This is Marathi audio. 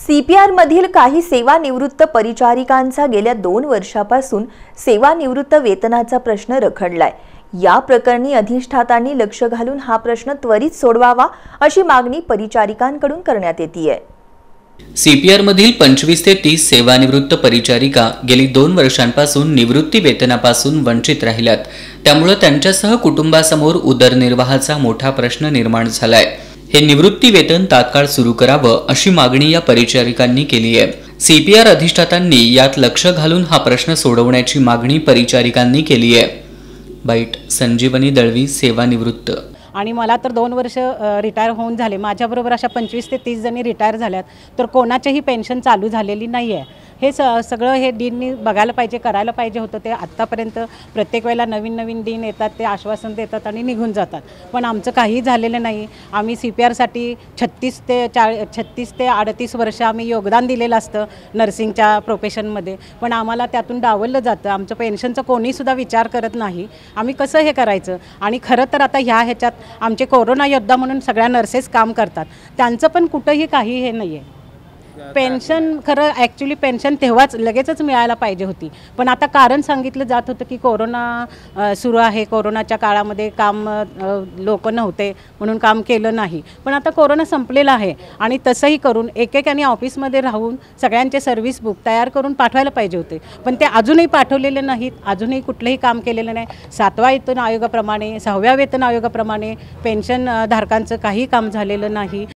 सीपीआर मधील काही सेवानिवृत्त परिचारिकांचा गेल्या 2 वर्षापासून सेवानिवृत्त वेतनाचा प्रश्न रखडलाय। या प्रकरणी अधिष्ठातांनी लक्ष घालून हा प्रश्न त्वरित सोडवावा अशी मागणी परिचारिकांकडून करण्यात येतेय। सीपीआर मधील 25 ते 30 सेवानिवृत्त परिचारिका गेली 2 वर्षांपासून निवृत्ती वेतनापासून वंचित राहिल्यात। त्यामुळे त्यांच्यासह कुटुंबासमोर उदरनिर्वाहाचा मोठा प्रश्न निर्माण झालाय। हे निवृत्ती वेतन तात्काळ सुरू करावं अशी मागणी या परिचारिकांनी केली आहे। सीपीआर अधिष्ठातांनी यात लक्ष घालून हा प्रश्न सोडवण्याची मागणी परिचारिकांनी केली आहे। बाईट संजीवनी दळवी, सेवानिवृत्त। आणि मला तर 2 वर्ष रिटायर होऊन झाले। माझ्याबरोबर अशा 25 ते 30 जणी रिटायर झाल्यात, तर कोणाचीही पेन्शन चालू झालेली नाही आहे। हे सगळं हे डीननी बघायला पाहिजे, करायला पाहिजे होतं। ते आत्तापर्यंत प्रत्येक वेळेला नवीन डीन येतात, ते आश्वासन देतात आणि निघून जातात, पण आमचं काही झालेलं नाही। आम्ही सीपीआरसाठी 36 ते 38 वर्ष आम्ही योगदान दिलेलं असतं नर्सिंगच्या प्रोफेशनमध्ये, पण आम्हाला त्यातून डावललं जातं। आमचं पेन्शनचा कोणीसुद्धा विचार करत नाही। आम्ही कसं हे करायचं? आणि खरं तर आता ह्याच्यात आमचे कोरोना योद्धा म्हणून सगळ्या नर्सेस काम करतात, त्यांचं पण कुठंही काही हे नाही आहे। पेन्शन खरं ॲक्च्युली पेन्शन तेव्हाच लगेचच मिळायला पाहिजे होती, पण आता कारण सांगितलं जात होतं की कोरोना सुरू आहे, कोरोनाच्या काळामध्ये काम लोक नव्हते म्हणून काम केलं नाही। पण आता कोरोना संपलेला आहे आणि तसंही करून एकेकाने ऑफिसमध्ये राहून सगळ्यांचे सर्व्हिस बुक तयार करून पाठवायला पाहिजे होते, पण ते अजूनही पाठवलेले नाहीत। अजूनही कुठलंही काम केलेलं नाही। 7व्या वेतन आयोगाप्रमाणे 6व्या वेतन आयोगाप्रमाणे पेन्शन धारकांचं काही काम झालेलं नाही।